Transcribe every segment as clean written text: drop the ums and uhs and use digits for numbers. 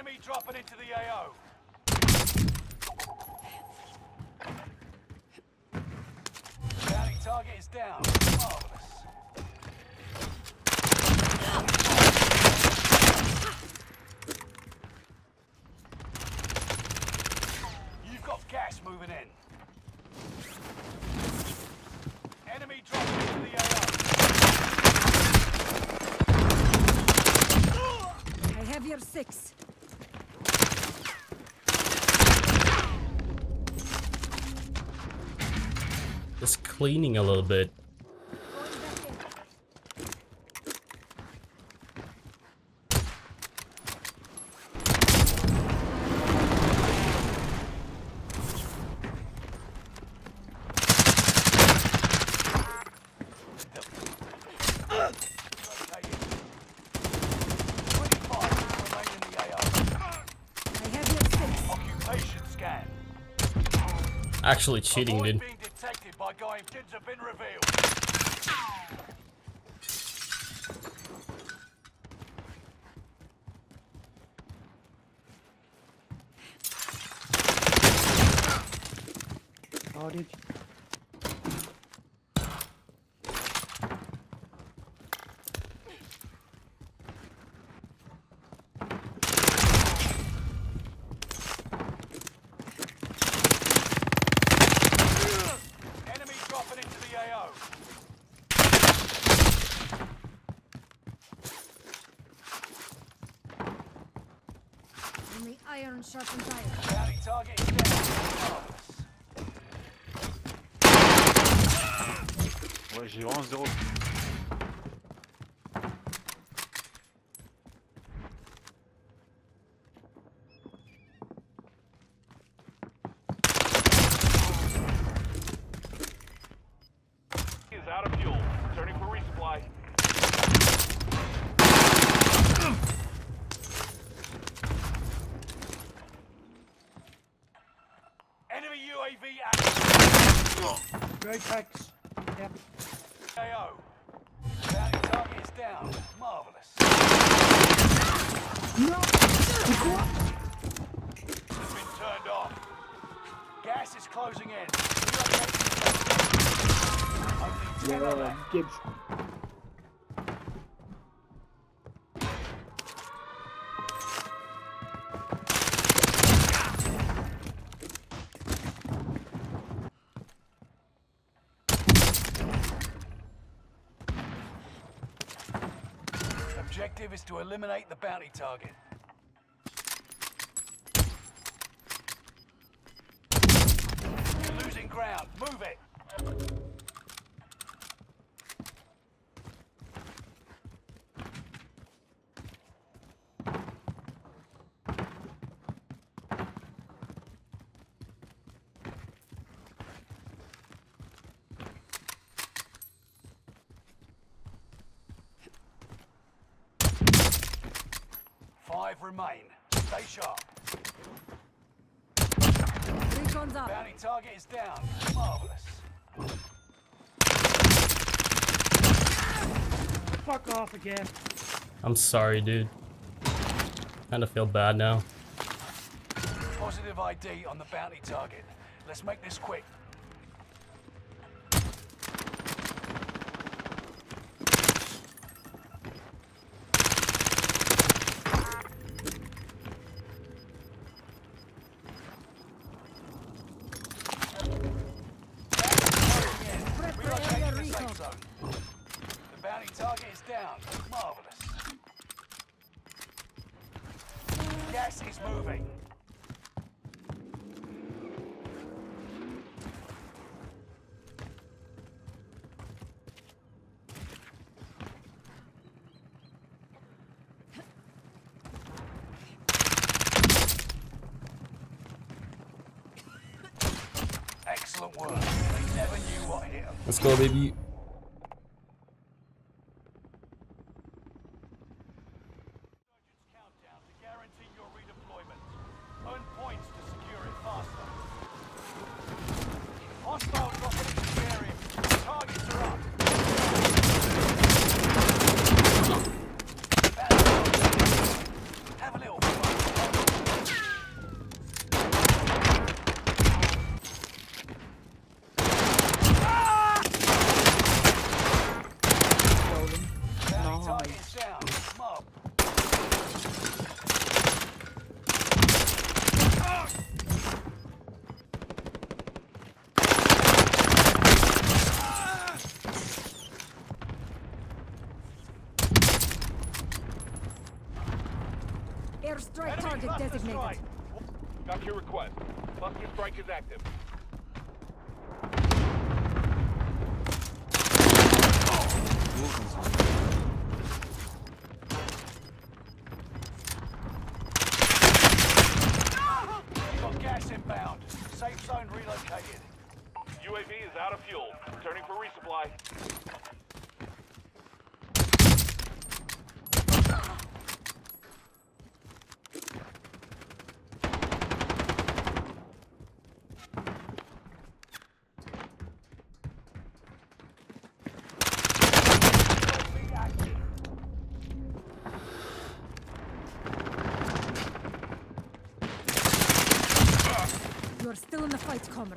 Enemy dropping into the AO. Bounty target is down. Marvelous. You've got gas moving in. Enemy dropping into the AO. I have your 6. Just cleaning a little bit. Actually cheating, dude. Being detected by guy kids have been revealed. Oh, did you? Enemy dropping into the AO. Only iron sharpens iron. Bounty target is down. Ouais, j'ai vraiment 0. Is out of fuel. Turning for resupply. Enemy UAV active. Great hacks. Yep. AO. Bounty target is down. Marvelous. Has been turned off. Gas is closing in. Only 10 are left. Gibbs. Objective is to eliminate the bounty target. You're losing ground. Move it. Five remain. Stay sharp. Recon's up. Bounty target is down. Marvelous. Fuck off again. I'm sorry, dude. Kinda feel bad now. Positive ID on the bounty target. Let's make this quick. Relocating the safe zone. The bounty target is down. Marvelous. Gas is moving. Excellent work. They never knew what hit them. Let's go, baby. Countdown to guarantee your redeployment. Earn points to secure it faster. Hostile dropping into the area. Targets are up. Have a little fun. Airstrike Enemy target cluster designated. strike. Got your request. Cluster strike is active. Got gas inbound. Safe zone relocated. UAV is out of fuel. Returning for resupply. UAV active. You are still in the fight, comrade.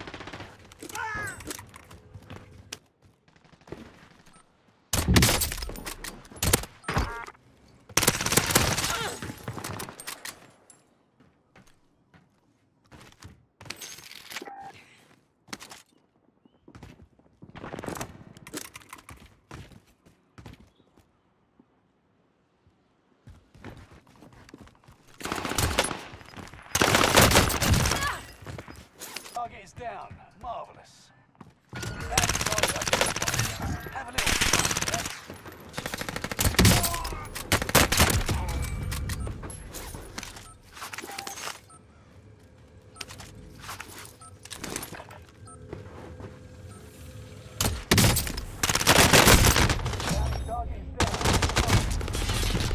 Target is down. Marvelous. Bounty target identified. Have a little fun, yeah? Bounty target is down.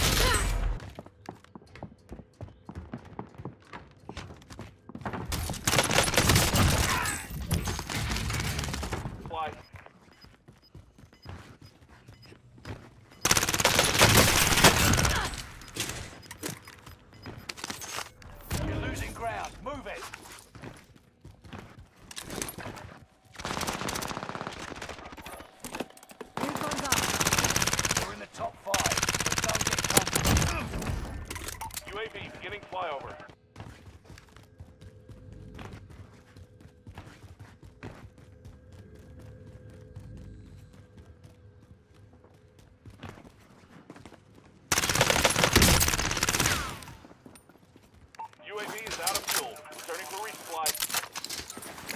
Fly. You're losing ground. Move it. Recon's up. We're in the top 5, but don't get comfortable. UAV beginning flyover. UAV is out of fuel. Returning for resupply.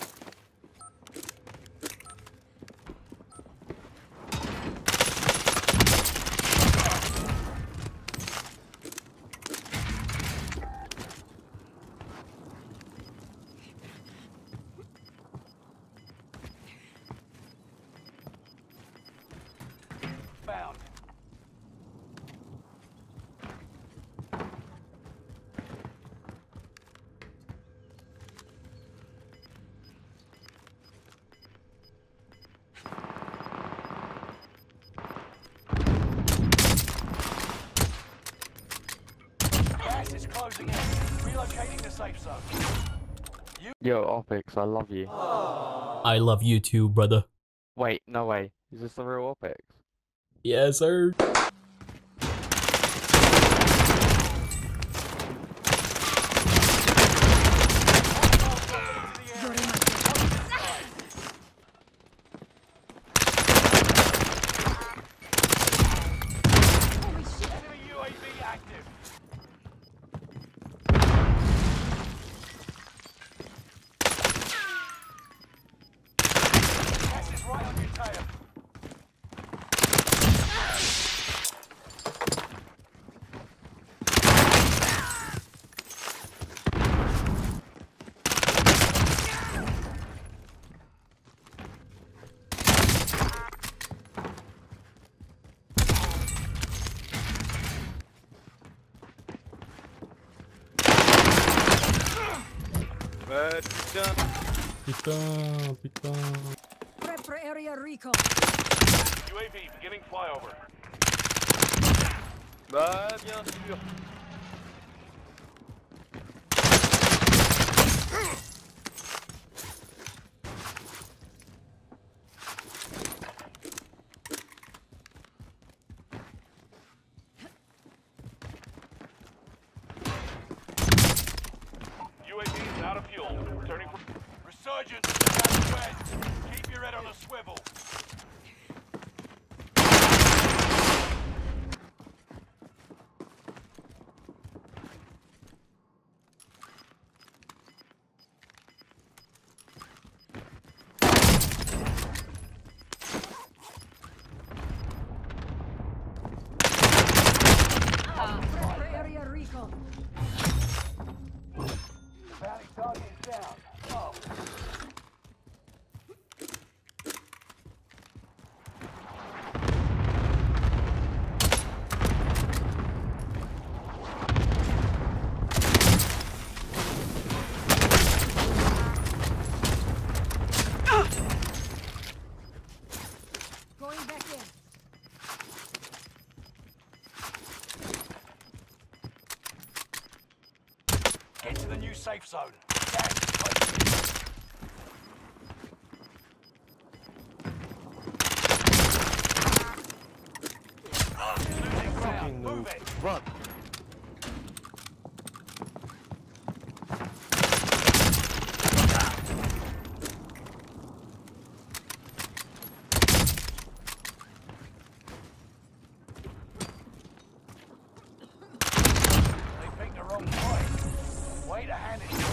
Found. Gas is closing in. Relocating the safe zone. Yo, Opix, I love you. I love you too, brother. Wait, no way. Is this the real Opix? Yes, sir. You're in my Holy shit! Enemy UAV active. Gas is right on your tail. Putain. Prep for area recon. UAV beginning flyover. Bah, bien sûr. UAV is out of fuel. Returning for Resurgence southwest. Keep your head on a swivel. recon. The bounty target is down. Oh. Going back in. Get to the new safe zone. Gas is close. Losing ground. Move it. Run. They picked the wrong point. Way to hand it.